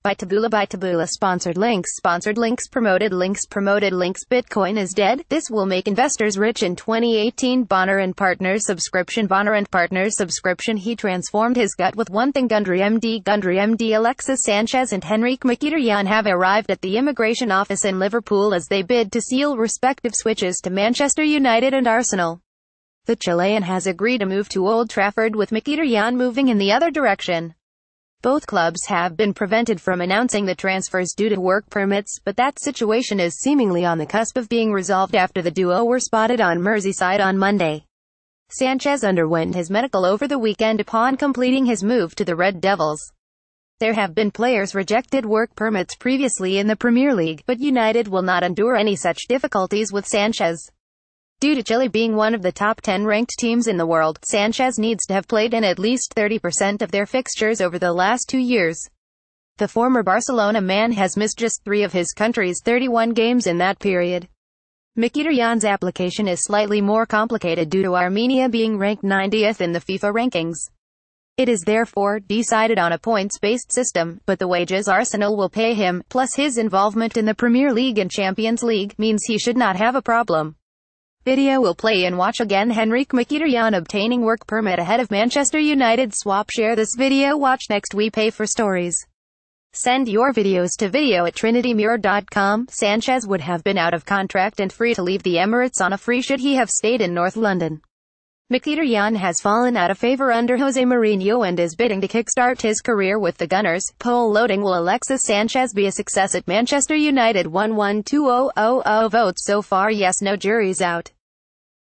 By Taboola sponsored links promoted links Bitcoin is dead. This will make investors rich in 2018. Bonner and Partners subscription He transformed his gut with one thing. Gundry MD Alexis Sanchez and Henrikh Mkhitaryan have arrived at the immigration office in Liverpool as they bid to seal respective switches to Manchester United and Arsenal. The Chilean has agreed to move to Old Trafford, with Mkhitaryan moving in the other direction. Both clubs have been prevented from announcing the transfers due to work permits, but that situation is seemingly on the cusp of being resolved after the duo were spotted on Merseyside on Monday. Sanchez underwent his medical over the weekend upon completing his move to the Red Devils. There have been players rejected work permits previously in the Premier League, but United will not endure any such difficulties with Sanchez. Due to Chile being one of the top 10 ranked teams in the world, Sanchez needs to have played in at least 30% of their fixtures over the last 2 years. The former Barcelona man has missed just 3 of his country's 31 games in that period. Mkhitaryan's application is slightly more complicated due to Armenia being ranked 90th in the FIFA rankings. It is therefore decided on a points-based system, but the wages Arsenal will pay him, plus his involvement in the Premier League and Champions League, means he should not have a problem. Video will play and watch again. Henrikh Mkhitaryan obtaining work permit ahead of Manchester United swap. Share this video. Watch next. We pay for stories. Send your videos to video@trinitymurr.com. Sanchez would have been out of contract and free to leave the Emirates on a free should he have stayed in North London. Mkhitaryan has fallen out of favour under Jose Mourinho and is bidding to kickstart his career with the Gunners. Poll loading. Will Alexis Sanchez be a success at Manchester United? 112,000 votes so far. Yes, no. Jury's out.